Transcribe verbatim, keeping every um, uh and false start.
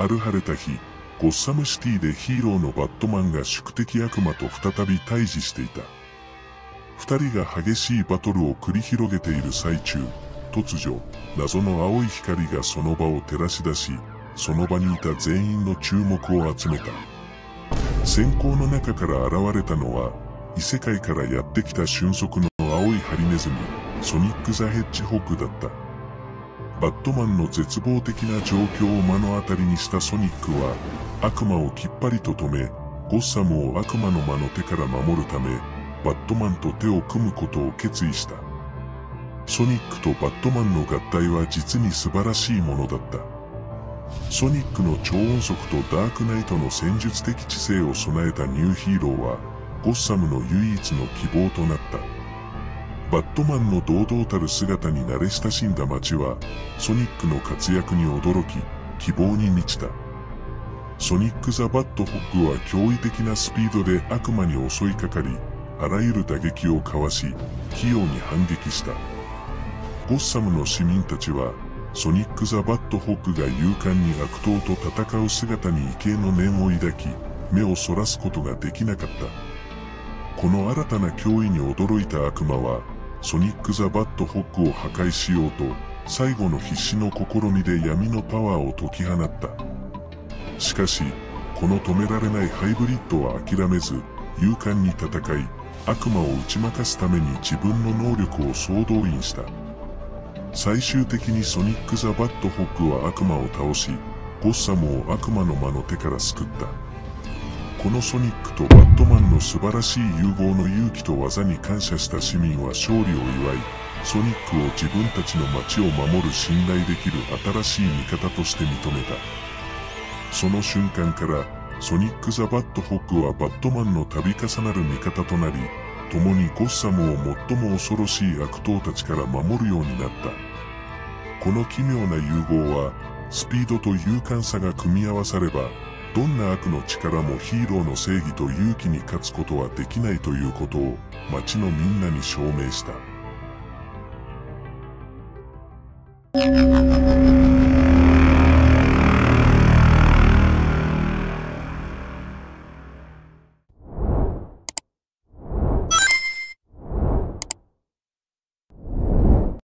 る晴れた日、ゴッサムシティでヒーローのバットマンが宿敵悪魔と再び対峙していた。二人が激しいバトルを繰り広げている最中、突如、謎の青い光がその場を照らし出し、その場にいた全員の注目を集めた。閃光の中から現れたのは、異世界からやってきた俊足の青いハリネズミ、ソニック・ザ・ヘッジホッグだった。バットマンの絶望的な状況を目の当たりにしたソニックは、悪魔をきっぱりと止め、ゴッサムを悪魔の魔の手から守るため、バットマンと手を組むことを決意した。ソニックとバットマンの合体は実に素晴らしいものだった。ソニックの超音速とダークナイトの戦術的知性を備えたニューヒーローは、ゴッサムの唯一の希望となった。バットマンの堂々たる姿に慣れ親しんだ街は、ソニックの活躍に驚き、希望に満ちた。ソニック・ザ・バット・ホッグは驚異的なスピードで悪魔に襲いかかり、あらゆる打撃をかわし、器用に反撃した。ゴッサムの市民たちは、ソニック・ザ・バット・ホッグが勇敢に悪党と戦う姿に畏敬の念を抱き、目をそらすことができなかった。この新たな脅威に驚いた悪魔は、ソニック・ザ・バット・ホッグを破壊しようと、最後の必死の試みで闇のパワーを解き放った。しかし、この止められないハイブリッドは諦めず、勇敢に戦い、悪魔を打ち負かすために自分の能力を総動員した。最終的にソニック・ザ・バット・ホッグは悪魔を倒し、ゴッサムを悪魔の魔の手から救った。このソニックとバットマンの素晴らしい融合の勇気と技に感謝した市民は勝利を祝い、ソニックを自分たちの街を守る信頼できる新しい味方として認めた。その瞬間から、ソニック・ザ・バット・ホッグはバットマンの度重なる味方となり、共にゴッサムを最も恐ろしい悪党たちから守るようになった。この奇妙な融合は、スピードと勇敢さが組み合わされば、どんな悪の力もヒーローの正義と勇気に勝つことはできないということを街のみんなに証明した。